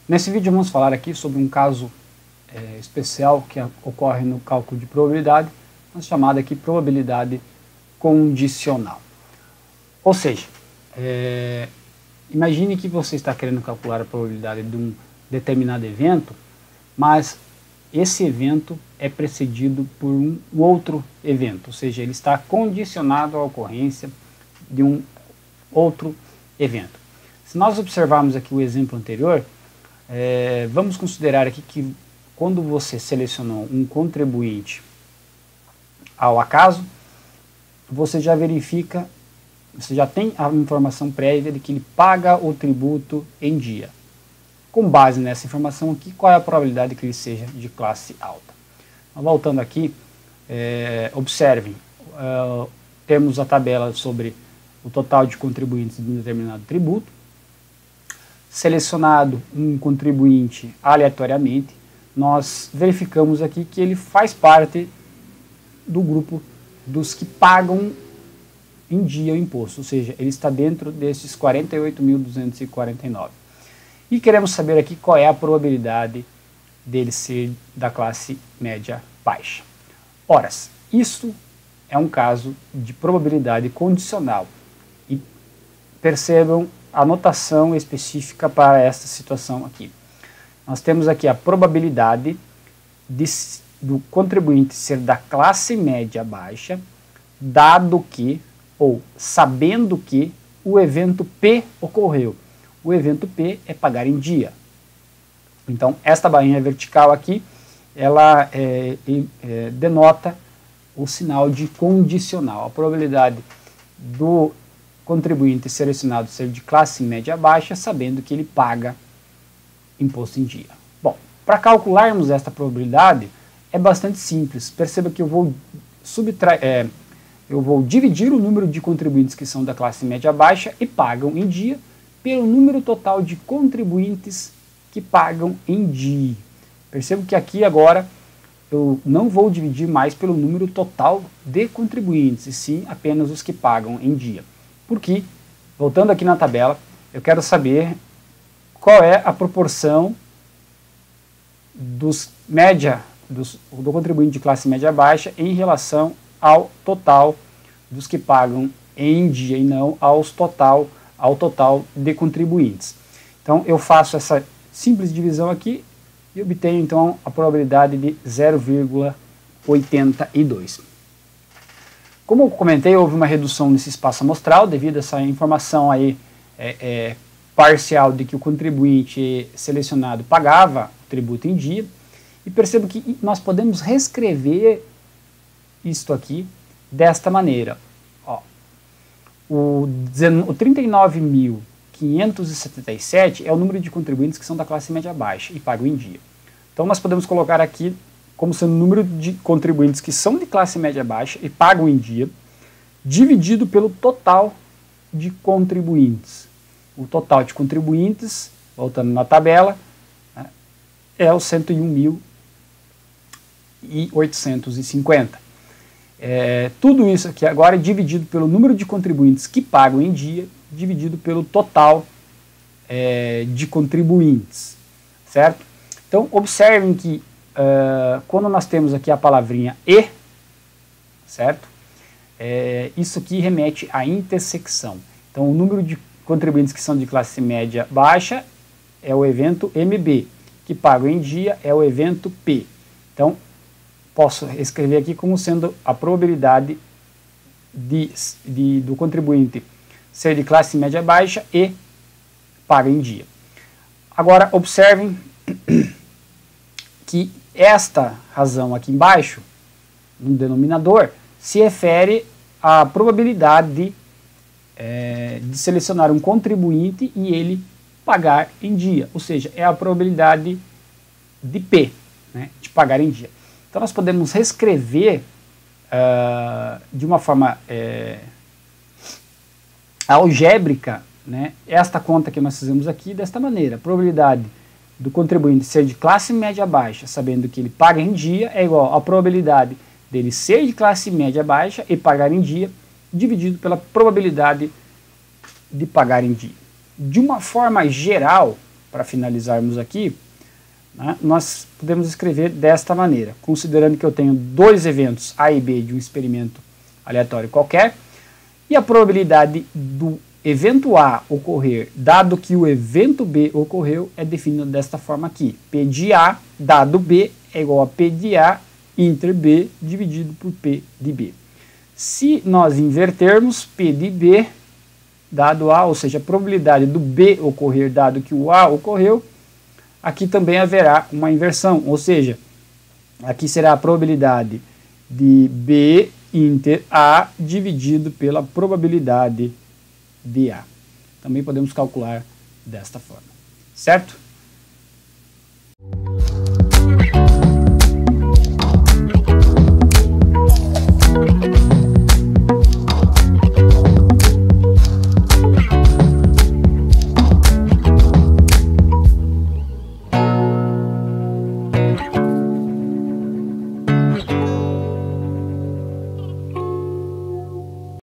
Nesse vídeo vamos falar aqui sobre um caso especial que ocorre no cálculo de probabilidade, chamada aqui probabilidade condicional. Ou seja, imagine que você está querendo calcular a probabilidade de um determinado evento, mas esse evento é precedido por um outro evento, ou seja, ele está condicionado à ocorrência de um outro evento. Se nós observarmos aqui o exemplo anterior, vamos considerar aqui que quando você selecionou um contribuinte ao acaso, você já verifica, você já tem a informação prévia de que ele paga o tributo em dia. Com base nessa informação aqui, qual é a probabilidade que ele seja de classe alta? Então, voltando aqui, observem, temos a tabela sobre o total de contribuintes de um determinado tributo, selecionado um contribuinte aleatoriamente, nós verificamos aqui que ele faz parte do grupo dos que pagam em dia o imposto, ou seja, ele está dentro desses 48.249. E queremos saber aqui qual é a probabilidade dele ser da classe média baixa. Ora, isso é um caso de probabilidade condicional. E percebam a notação específica para esta situação aqui. Nós temos aqui a probabilidade do contribuinte ser da classe média baixa, dado que, ou sabendo que, o evento P ocorreu. O evento P é pagar em dia. Então, esta bainha vertical aqui, ela denota o sinal de condicional. A probabilidade do contribuinte selecionado ser de classe média baixa, sabendo que ele paga imposto em dia. Bom, para calcularmos esta probabilidade, é bastante simples. Perceba que eu vou dividir o número de contribuintes que são da classe média baixa e pagam em dia pelo número total de contribuintes que pagam em dia. Percebo que aqui agora eu não vou dividir mais pelo número total de contribuintes, e sim apenas os que pagam em dia. Porque, voltando aqui na tabela, eu quero saber qual é a proporção do contribuinte de classe média baixa em relação ao total dos que pagam em dia e não ao total de contribuintes. Então eu faço essa simples divisão aqui e obtenho então a probabilidade de 0,82. Como eu comentei, houve uma redução nesse espaço amostral devido a essa informação aí parcial de que o contribuinte selecionado pagava o tributo em dia, e percebo que nós podemos reescrever isto aqui desta maneira. O 39.577 é o número de contribuintes que são da classe média baixa e pagam em dia. Então nós podemos colocar aqui como sendo o número de contribuintes que são de classe média baixa e pagam em dia, dividido pelo total de contribuintes. O total de contribuintes, voltando na tabela, é o 101.850. Tudo isso aqui agora é dividido pelo número de contribuintes que pagam em dia, dividido pelo total de contribuintes, certo? Então, observem que quando nós temos aqui a palavrinha e, certo? Isso aqui remete à intersecção. Então, o número de contribuintes que são de classe média baixa é o evento MB, que pagam em dia é o evento P. Então, posso escrever aqui como sendo a probabilidade do contribuinte ser de classe média baixa e paga em dia. Agora, observem que esta razão aqui embaixo, no denominador, se refere à probabilidade de selecionar um contribuinte e ele pagar em dia, ou seja, é a probabilidade de P, né, de pagar em dia. Então nós podemos reescrever de uma forma algébrica, né, esta conta que nós fizemos aqui desta maneira. A probabilidade do contribuinte ser de classe média baixa, sabendo que ele paga em dia, é igual à probabilidade dele ser de classe média baixa e pagar em dia, dividido pela probabilidade de pagar em dia. De uma forma geral, para finalizarmos aqui, né, nós podemos escrever desta maneira, considerando que eu tenho dois eventos A e B de um experimento aleatório qualquer, e a probabilidade do evento A ocorrer, dado que o evento B ocorreu, é definida desta forma aqui. P de A, dado B, é igual a P de A inter B dividido por P de B. Se nós invertermos P de B, dado A, ou seja, a probabilidade do B ocorrer, dado que o A ocorreu, aqui também haverá uma inversão, ou seja, aqui será a probabilidade de B inter A dividido pela probabilidade de A. Também podemos calcular desta forma, certo?